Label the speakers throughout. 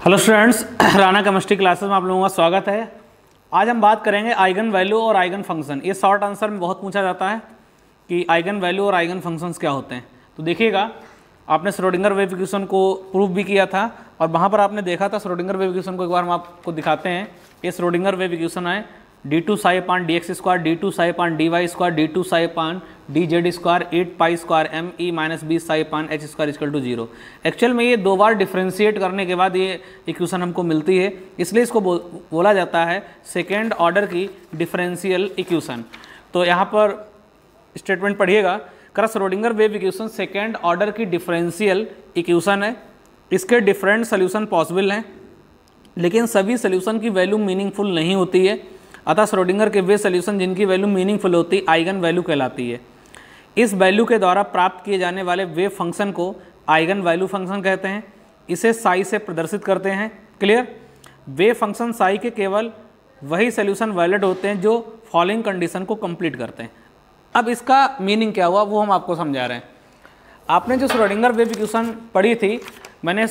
Speaker 1: Hello students, Rana chemistry classes में आप लोगों का स्वागत है। आज हम बात करेंगे आइगन वैल्यू और आइगन फंक्शन। ये शॉर्ट आंसर में बहुत पूछा जाता है कि आइगन वैल्यू और आइगन फंक्शंस क्या होते हैं। तो देखिएगा, आपने श्रोडिंगर वेव इक्वेशन को प्रूव भी किया था और वहाँ पर आपने देखा था श्रोडिंगर वेव इक्वेशन को। एक बार हम आपको दिखाते हैं। ये श्रोडिंगर वेव इक्वेशन है d2 psi upon dx square, d2 psi upon dy square, d2 psi upon dz square, 8 pi square m e minus 20 psi upon h square equal to 0। Actual में ये दो बार डिफ्रेंशिएट करने के बाद ये equation हमको मिलती है, इसलिए इसको बोला जाता है सेकेंड ऑर्डर की डिफरेंशियल इक्वेशन। तो यहाँ पर स्टेटमेंट पढ़िएगा, Schrodinger wave equation second order की डिफरेंशियल इक्वेशन है। इसके डिफरेंट सोल्यूशन पॉसिबल हैं, लेकिन सभी सोल्यूशन की वैल्यू मीनिंगफुल नहीं होती है। अतः श्रोडिंगर के वे सोल्यूशन जिनकी वैल्यू मीनिंगफुल होती है आइगन वैल्यू कहलाती है। इस वैल्यू के द्वारा प्राप्त किए जाने वाले वेव फंक्शन को आइगन वैल्यू फंक्शन कहते हैं। इसे साई से प्रदर्शित करते हैं। क्लियर? वेव फंक्शन साई के केवल वही सोल्यूशन वैलिड होते हैं जो फॉलोइंग कंडीशन को कंप्लीट करते हैं। अब इसका मीनिंग क्या हुआ वो हम आपको समझा रहे हैं। आपने जो श्रोडिंगर वेव इक्वेशन पढ़ी थी, मैंने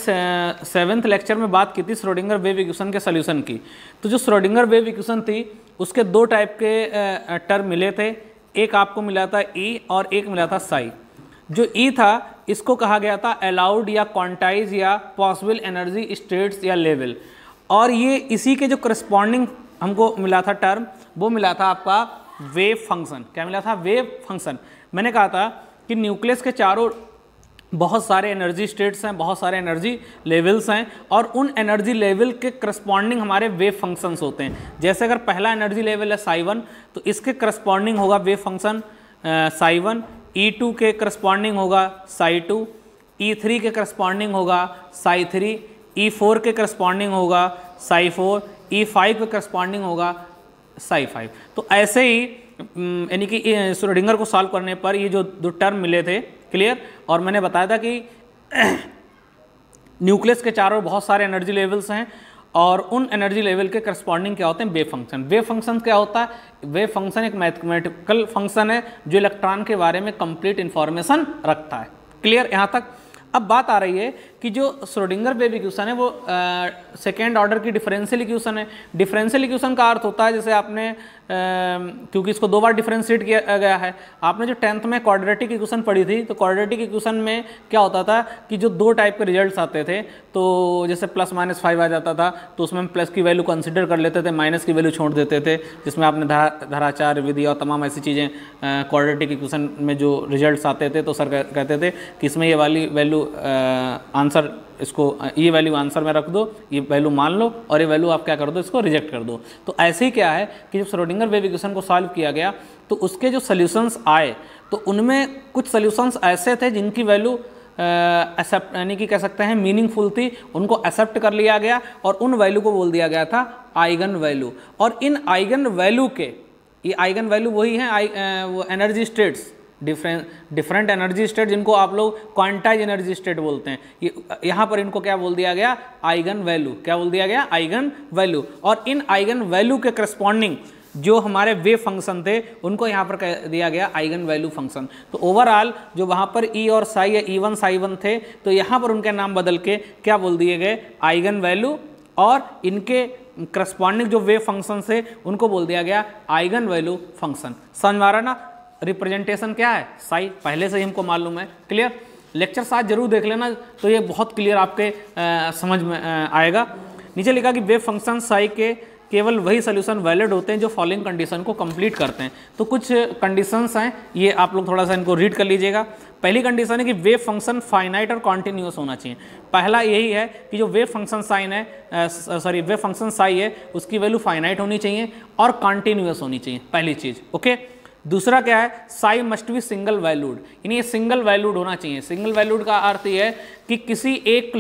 Speaker 1: 7th लेक्चर में बात की थी श्रोडिंगर वेव इक्वेशन के सोल्यूशन की। तो जो श्रोडिंगर वेव इक्वेशन थी उसके दो टाइप के टर्म मिले थे। एक आपको मिला था ई और एक मिला था साई। जो ई था इसको कहा गया था अलाउड या क्वांटाइज या पॉसिबल एनर्जी स्टेट्स या लेवल, और ये इसी के जो करस्पॉन्डिंग हमको मिला था टर्म, वो मिला था आपका वेव फंक्शन। क्या मिला था? Wave function. मैंने कहा था कि न्यूक्लियस के चारों बहुत सारे एनर्जी स्टेट्स हैं, बहुत सारे एनर्जी लेवल्स हैं, और उन एनर्जी लेवल के करस्पॉन्डिंग हमारे वेव फंक्शंस होते हैं। जैसे अगर पहला एनर्जी लेवल है साई 1, तो इसके करस्पॉन्डिंग होगा वेव फंक्शन साई 1। E2 के करस्पॉन्डिंग होगा साई 2, E3 के करस्पॉन्डिंग होगा साई 3, E4 के करस्पॉन्डिंग होगा साई 4, E5 के करस्पॉन्डिंग होगा साई 5। तो ऐसे ही यानी कि श्रोडिंगर को सॉल्व करने पर ये जो दो टर्म मिले थे। क्लियर? और मैंने बताया था कि न्यूक्लियस के चारों बहुत सारे एनर्जी लेवल्स हैं, और उन एनर्जी लेवल के करस्पॉन्डिंग क्या होते हैं? Wave function. वेव फंक्शन क्या होता है? वेव फंक्शन एक मैथमेटिकल फंक्शन है जो इलेक्ट्रॉन के बारे में कंप्लीट इंफॉर्मेशन रखता है। क्लियर यहाँ तक? अब बात आ रही है कि जो श्रोडिंगर वेव इक्वेशन है वो सेकेंड ऑर्डर की डिफरेंशियल इक्वेशन है। डिफरेंशियल इक्वेशन का अर्थ होता है, जैसे आपने क्योंकि इसको दो बार डिफरेंशिएट किया गया है, आपने जो 10th में क्वाड्रेटिक इक्वेशन पढ़ी थी, तो क्वाड्रेटिक इक्वेशन में क्या होता था कि जो दो टाइप के रिजल्ट्स आते थे, तो जैसे प्लस माइनस 5 आ जाता था, तो उसमें हम प्लस की वैल्यू कंसिडर कर लेते थे, माइनस की वैल्यू छोड़ देते थे, जिसमें आपने धाराचार विधि और तमाम ऐसी चीज़ें क्वाड्रेटिक इक्वेशन में जो रिजल्ट्स आते थे, तो सर कहते थे कि इसमें ये वाली वैल्यू आंसर, इसको ये वैल्यू आंसर में रख दो, ये वैल्यू मान लो, और ये वैल्यू आप क्या कर दो, इसको रिजेक्ट कर दो। तो ऐसे ही क्या है कि जब श्रोडिंगर वेव इक्वेशन को सॉल्व किया गया तो उसके जो सॉल्यूशंस आए, तो उनमें कुछ सॉल्यूशंस ऐसे थे जिनकी वैल्यू एक्सेप्ट यानी कि कह सकते हैं मीनिंगफुल थी, उनको एक्सेप्ट कर लिया गया और उन वैल्यू को बोल दिया गया था आइगन वैल्यू। और इन आइगन वैल्यू के, ये आइगन वैल्यू वही हैं वो energy states, different energy state, जिनको आप लोग क्वांटाइज एनर्जी स्टेट बोलते हैं। यहाँ पर इनको क्या बोल दिया गया? Eigen value. क्या बोल दिया गया? Eigen value. और इन आइगन वैल्यू के करस्पॉन्डिंग जो हमारे वेव फंक्शन थे उनको यहाँ पर कह दिया गया आइगन वैल्यू फंक्शन। तो ओवरऑल जो वहाँ पर ई और साई या E1 साई 1 थे, तो यहाँ पर उनके नाम बदल के क्या बोल दिए गए? Eigen value. और इनके करस्पॉन्डिंग जो वेव फंक्शन थे उनको बोल दिया गया आइगन वैल्यू फंक्शन। समझ में आ रहा ना? रिप्रेजेंटेशन क्या है? साई, पहले से ही हमको मालूम है। क्लियर? लेक्चर 7 जरूर देख लेना, तो ये बहुत क्लियर आपके समझ में आएगा। नीचे लिखा कि वेव फंक्शन साई के केवल वही सोल्यूशन वैलिड होते हैं जो फॉलोइंग कंडीशन को कंप्लीट करते हैं। तो कुछ कंडीशंस हैं, ये आप लोग थोड़ा सा इनको रीड कर लीजिएगा। पहली कंडीशन है कि वेव फंक्शन फाइनाइट और कॉन्टिन्यूस होना चाहिए। पहला यही है कि जो वेव फंक्शन साइन है वेव फंक्शन साई है, उसकी वैल्यू फाइनाइट होनी चाहिए और कॉन्टिन्यूस होनी चाहिए, पहली चीज़। ओके। दूसरा क्या है? Psi must be single valued, यानी ये सिंगल वैल्यूड होना चाहिए। सिंगल वैल्यूड का अर्थ ये है कि किसी एक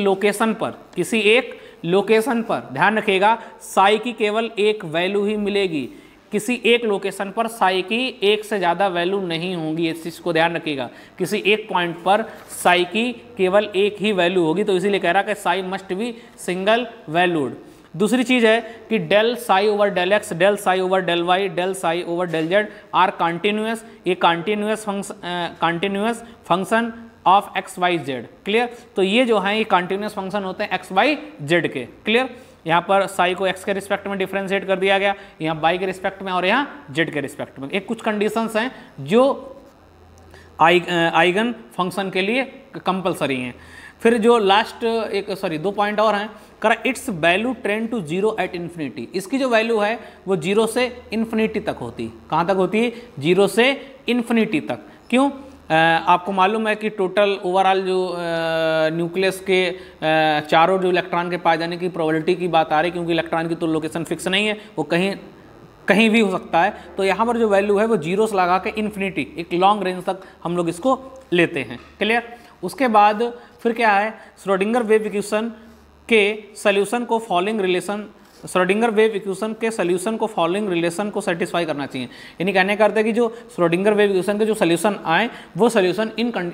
Speaker 1: लोकेशन पर ध्यान रखिएगा, साई की केवल एक वैल्यू ही मिलेगी। किसी एक लोकेशन पर साई की एक से ज़्यादा वैल्यू नहीं होंगी, इस चीज़ को ध्यान रखिएगा। किसी एक पॉइंट पर साई की केवल एक ही वैल्यू होगी, तो इसीलिए कह रहा है कि psi must be single valued. दूसरी चीज़ है कि del psi over del X, del psi over del Y, del psi over del Z are continuous. ये continuous function of X Y Z. Clear? तो ये जो है ये कंटिन्यूस फंक्शन होते हैं एक्स वाई जेड के। क्लियर? यहाँ पर साई को एक्स के रिस्पेक्ट में डिफरेंशिएट कर दिया गया, यहाँ बाई के रिस्पेक्ट में और यहाँ जेड के रिस्पेक्ट में। एक कुछ कंडीशंस हैं जो आइगन फंक्शन के लिए कंपलसरी हैं। फिर जो लास्ट दो पॉइंट और हैं, करा it's value tend to zero at infinity. इसकी जो वैल्यू है वो जीरो से इन्फिनिटी तक होती। कहाँ तक होती है? जीरो से इन्फिनिटी तक। क्यों? आपको मालूम है कि टोटल ओवरऑल जो न्यूक्लियस के चारों जो इलेक्ट्रॉन के पाए जाने की प्रोबेबिलिटी की बात आ रही है, क्योंकि इलेक्ट्रॉन की तो लोकेशन फिक्स नहीं है, वो कहीं भी हो सकता है। तो यहाँ पर जो वैल्यू है वो जीरो से लगा के इन्फिनिटी, एक लॉन्ग रेंज तक हम लोग इसको लेते हैं। क्लियर? उसके बाद फिर क्या है, श्रोडिंगर वेव इक्वेशन के सॉल्यूशन को following relation, Schrodinger wave equation के सॉल्यूशन को फॉलोइंग रिलेशन को सेटिस्फाई करना चाहिए। यानी कहने का अर्थ है कि जो श्रोडिंगर वेव इक्वेशन के जो सॉल्यूशन आए वो सॉल्यूशन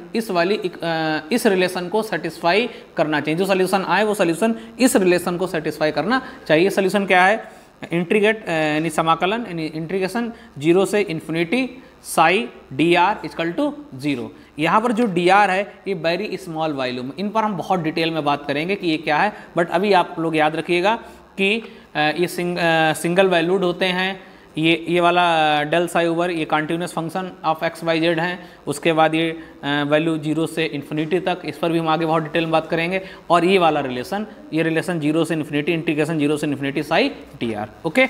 Speaker 1: इस रिलेशन को सेटिस्फाई करना चाहिए। जो सॉल्यूशन आए वो सॉल्यूशन इस रिलेशन को सेटिस्फाई करना चाहिए। सॉल्यूशन क्या है? इंटीग्रेट यानी समाकलन यानी इंटीग्रेशन जीरो से infinity psi D R equal to zero. यहाँ पर जो डी आर है ये वेरी स्मॉल वॉल्यूम, इन पर हम बहुत डिटेल में बात करेंगे कि ये क्या है, बट अभी आप लोग याद रखिएगा कि ये सिंगल वैल्यूड होते हैं। ये वाला डेल साई ओवर ये continuous function of X Y Z हैं। उसके बाद ये वैल्यू जीरो से इन्फिनिटी तक, इस पर भी हम आगे बहुत डिटेल में बात करेंगे। और ये वाला रिलेशन, ये रिलेशन जीरो से इन्फिनिटी, इंटीग्रेशन जीरो से infinity psi D R. Okay,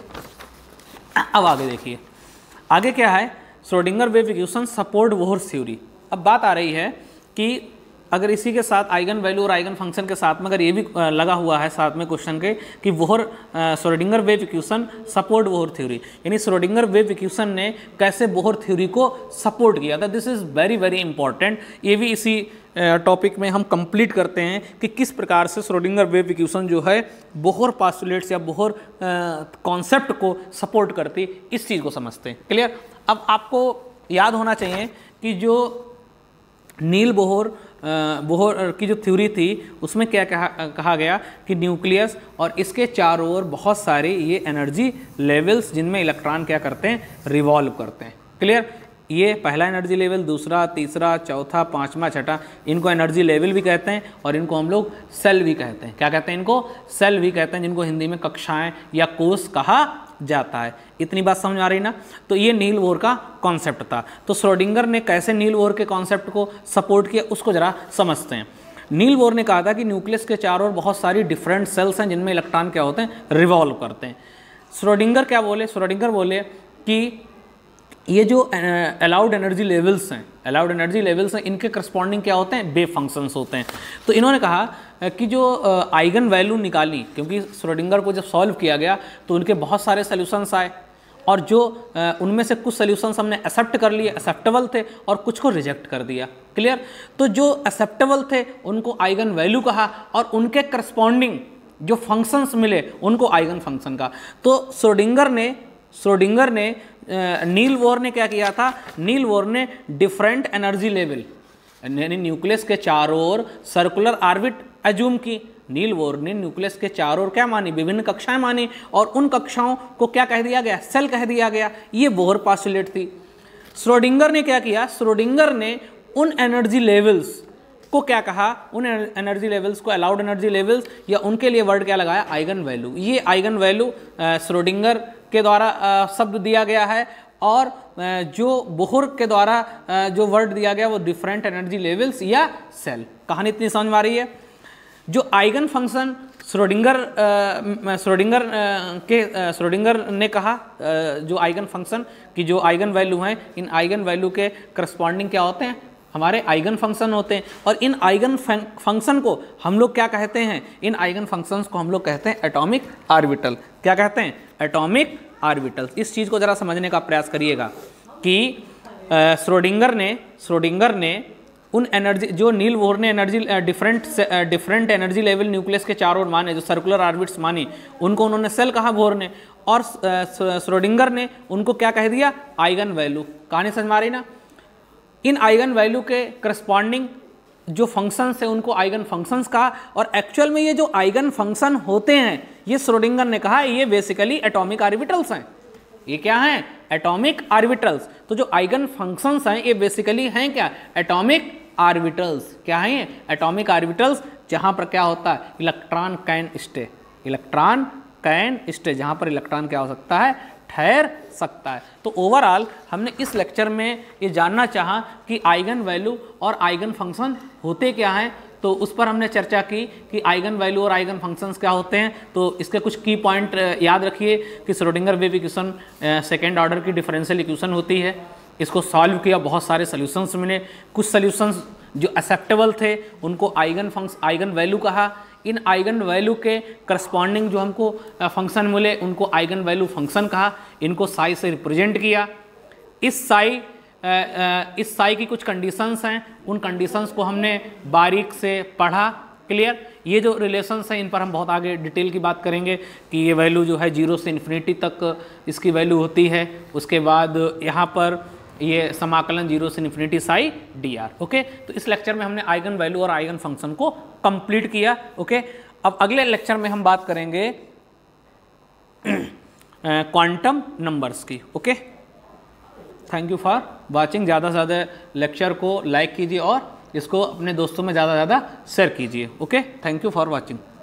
Speaker 1: अब आगे देखिए, आगे क्या है? Schrodinger wave equation support Bohr theory. अब बात आ रही है कि अगर इसी के साथ आइगन वैल्यू और आइगन फंक्शन के साथ में अगर ये भी लगा हुआ है साथ में क्वेश्चन के कि Bohr Schrodinger wave equation support Bohr theory, यानी श्रोडिंगर वेव इक्वेशन ने कैसे बोहर थ्योरी को सपोर्ट किया था। This is very very important. ये भी इसी टॉपिक में हम कंप्लीट करते हैं कि किस प्रकार से श्रोडिंगर वेव इक्वेशन जो है बोहर पास्टुलेट्स या बोहर कॉन्सेप्ट को सपोर्ट करती, इस चीज़ को समझते हैं। क्लियर? अब आपको याद होना चाहिए कि जो नील बोहर की जो थ्योरी थी उसमें क्या कहा गया कि न्यूक्लियस और इसके चारों ओर बहुत सारे ये एनर्जी लेवल्स जिनमें इलेक्ट्रॉन क्या करते हैं? रिवॉल्व करते हैं। क्लियर? ये पहला एनर्जी लेवल, दूसरा, तीसरा, चौथा, पांचवा, छठा, इनको एनर्जी लेवल भी कहते हैं और इनको हम लोग सेल भी कहते हैं। क्या कहते हैं? इनको सेल भी कहते हैं, जिनको हिंदी में कक्षाएं या कोष कहा जाता है। इतनी बात समझ आ रही ना? तो ये नील बोहर का कॉन्सेप्ट था। तो श्रोडिंगर ने कैसे नील बोहर के कॉन्सेप्ट को सपोर्ट किया उसको जरा समझते हैं। नील बोहर ने कहा था कि न्यूक्लियस के चारों ओर बहुत सारी डिफरेंट सेल्स हैं जिनमें इलेक्ट्रॉन क्या होते हैं? रिवॉल्व करते हैं। श्रोडिंगर क्या बोले? श्रोडिंगर बोले कि ये जो अलाउड एनर्जी लेवल्स हैं, इनके करस्पॉन्डिंग क्या होते हैं? वेव फंक्शंस होते हैं। तो इन्होंने कहा कि जो आइगन वैल्यू निकाली, क्योंकि श्रोडिंगर को जब सॉल्व किया गया तो उनके बहुत सारे सोल्यूशंस आए और जो उनमें से कुछ सोल्यूशंस हमने एक्सेप्ट कर लिए, एक्सेप्टेबल थे, और कुछ को रिजेक्ट कर दिया। क्लियर? तो जो एक्सेप्टेबल थे उनको आइगन वैल्यू कहा और उनके करस्पॉन्डिंग जो फंक्शंस मिले उनको आइगन फंक्शन कहा। तो श्रोडिंगर ने नील बोहर ने क्या किया था? नील बोहर ने डिफरेंट एनर्जी लेवल यानी न्यूक्लियस के चारों ओर सर्कुलर ऑर्बिट एज्यूम की। नील बोहर ने न्यूक्लियस के चारों ओर क्या मानी? विभिन्न कक्षाएं मानी, और उन कक्षाओं को क्या कह दिया गया? सेल कह दिया गया। ये बोहर पास्टुलेट थी। श्रोडिंगर ने क्या किया? श्रोडिंगर ने उन एनर्जी लेवल्स को क्या कहा? उन एनर्जी लेवल्स को अलाउड एनर्जी लेवल्स, या उनके लिए वर्ड क्या लगाया? Eigen value. ये आइगन वैल्यू श्रोडिंगर के द्वारा शब्द दिया गया है, और जो बोहर के द्वारा जो वर्ड दिया गया वो डिफरेंट एनर्जी लेवल्स या सेल। कहानी इतनी समझ में आ रही है? जो आइगन फंक्शन श्रोडिंगर ने कहा जो आइगन फंक्शन की जो आइगन वैल्यू हैं, इन आइगन वैल्यू के करस्पॉन्डिंग क्या होते हैं? हमारे आइगन फंक्शन होते हैं। और इन आइगन फंक्शन को हम लोग क्या कहते हैं? इन आइगन फंक्शंस को हम लोग कहते हैं एटॉमिक ऑर्बिटल। क्या कहते हैं? Atomic orbital. इस चीज़ को ज़रा समझने का प्रयास करिएगा कि श्रोडिंगर ने उन एनर्जी जो नील बोहर ने energy different energy level nucleus के चारों ओर माने, जो सर्कुलर ऑर्बिट्स मानी, उनको उन्होंने सेल कहा बोहर ने, और श्रोडिंगर ने उनको क्या कह दिया? Eigen value. कहानी समझ में आ रही ना? इन आइगन वैल्यू के करस्पॉन्डिंग जो फंक्शंस है उनको आइगन फंक्शंस कहा, और एक्चुअल में ये जो आइगन फंक्शन होते हैं ये श्रोडिंगर ने कहा ये बेसिकली एटॉमिक ऑर्बिटल्स हैं। ये क्या हैं? Atomic orbitals. तो जो आइगन फंक्शंस हैं ये बेसिकली हैं क्या? Atomic orbitals. क्या है ये? एटॉमिक ऑर्बिटल्स, जहाँ पर क्या होता है, electron can stay, electron can stay, जहाँ पर इलेक्ट्रॉन क्या हो सकता है, ठहर सकता है। तो ओवरऑल हमने इस लेक्चर में ये जानना चाहा कि आइगन वैल्यू और आइगन फंक्शन होते क्या हैं, तो उस पर हमने चर्चा की कि आइगन वैल्यू और आइगन फंक्शंस क्या होते हैं। तो इसके कुछ की पॉइंट याद रखिए कि Schrodinger wave equation second order की डिफरेंशियल इक्वेशन होती है, इसको सॉल्व किया, बहुत सारे सॉल्यूशंस मिले, कुछ सॉल्यूशंस जो एक्सेप्टेबल थे उनको आइगन वैल्यू कहा, इन आइगन वैल्यू के करस्पॉन्डिंग जो हमको फंक्शन मिले उनको आइगन वैल्यू फंक्शन कहा, इनको साई से रिप्रेजेंट किया। इस साई की कुछ कंडीशंस हैं, उन कंडीशंस को हमने बारीक से पढ़ा। क्लियर? ये जो रिलेशंस हैं इन पर हम बहुत आगे डिटेल की बात करेंगे कि ये वैल्यू जो है 0 से इन्फिनिटी तक इसकी वैल्यू होती है, उसके बाद यहाँ पर ये समाकलन 0 से infinity psi D R. Okay, तो इस लेक्चर में हमने आइगन वैल्यू और आइगन फंक्शन को कंप्लीट किया। ओके, अब अगले लेक्चर में हम बात करेंगे क्वांटम नंबर्स की। Okay, thank you for watching. ज़्यादा से ज़्यादा लेक्चर को लाइक कीजिए और इसको अपने दोस्तों में ज़्यादा से ज़्यादा शेयर कीजिए। Okay, thank you for watching.